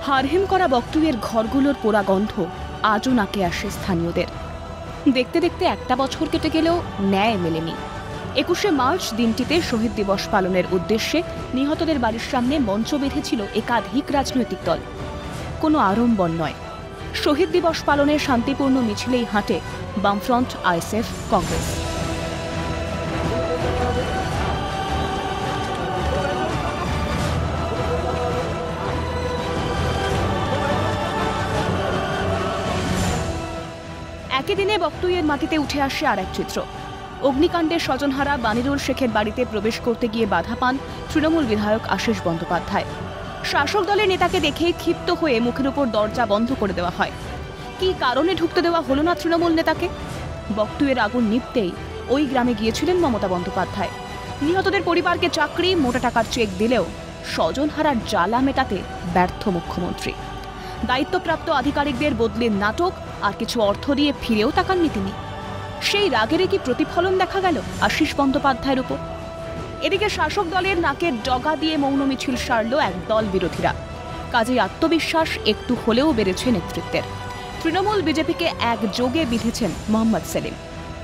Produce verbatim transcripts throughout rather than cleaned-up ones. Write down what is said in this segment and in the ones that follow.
হারহিম করা বকটুইয়ের ঘরগুলোর পোড়া গন্ধ আজও নাকে আসে স্থানীয়দের। দেখতে দেখতে একটা বছর কেটে গেলেও ন্যায় মেলেনি। একুশে মার্চ দিনটিতে শহীদ দিবস পালনের উদ্দেশ্যে নিহতদের বাড়ির সামনে মঞ্চ বেঁধেছিল একাধিক রাজনৈতিক দল। কোনো আড়ম্বর নয়, শহীদ দিবস পালনের শান্তিপূর্ণ মিছিলেই হাঁটে বামফ্রন্ট, আইএসএফ, কংগ্রেস। একই দিনে বকটুইয়ের মাটিতে উঠে আসে আর এক চিত্র। অগ্নিকাণ্ডের স্বজনহারা বানিরুল শেখের বাড়িতে প্রবেশ করতে গিয়ে বাধা পান তৃণমূল বিধায়ক আশিস বন্দ্যোপাধ্যায়। শাসক দলের নেতাকে দেখে ক্ষিপ্ত হয়ে মুখের উপর দরজা বন্ধ করে দেওয়া হয়। কি কারণে ঢুকতে দেওয়া হলো না তৃণমূল নেতাকে? বকটুইয়ের আগুন নিভতেই ওই গ্রামে গিয়েছিলেন মমতা বন্দ্যোপাধ্যায়। নিহতদের পরিবারকে চাকরি, মোটা টাকার চেক দিলেও স্বজনহারার জ্বালা মেটাতে ব্যর্থ মুখ্যমন্ত্রী। দায়িত্বপ্রাপ্ত আধিকারিকদের বদলে নাটক আর কিছু অর্থ দিয়ে ফিরেও তাকাননি তিনি। সেই রাগেরই কি প্রতিফলন দেখা গেল আশিস বন্দ্যোপাধ্যায়ের উপর? এদিকে শাসক দলের নাকের ডগা দিয়ে মৌন মিছিল সারল এক দল বিরোধীরা। কাজেই আত্মবিশ্বাস একটু হলেও বেড়েছে নেতৃত্বের। তৃণমূল বিজেপিকে একযোগে বিঁধেছেন মোহাম্মদ সেলিম।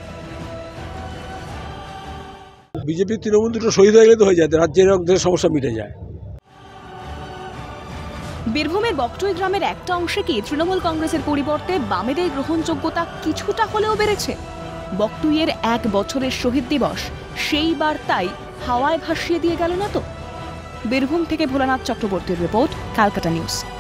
বিজেপি তৃণমূল দুটো শহীদ হয়ে গেলে তো হয়ে যায়, রাজ্যের সমস্যা মিটে যায়। বীরভূমের বকটুই গ্রামের একটা অংশে কি তৃণমূল কংগ্রেসের পরিবর্তে বামেদের গ্রহণযোগ্যতা কিছুটা হলেও বেড়েছে? বকটুইয়ের এক বছরের শহীদ দিবস সেই বার্তাই হাওয়ায় ভাসিয়ে দিয়ে গেল না তো? বীরভূম থেকে ভোলানাথ চক্রবর্তীর রিপোর্ট, ক্যালকাটা নিউজ।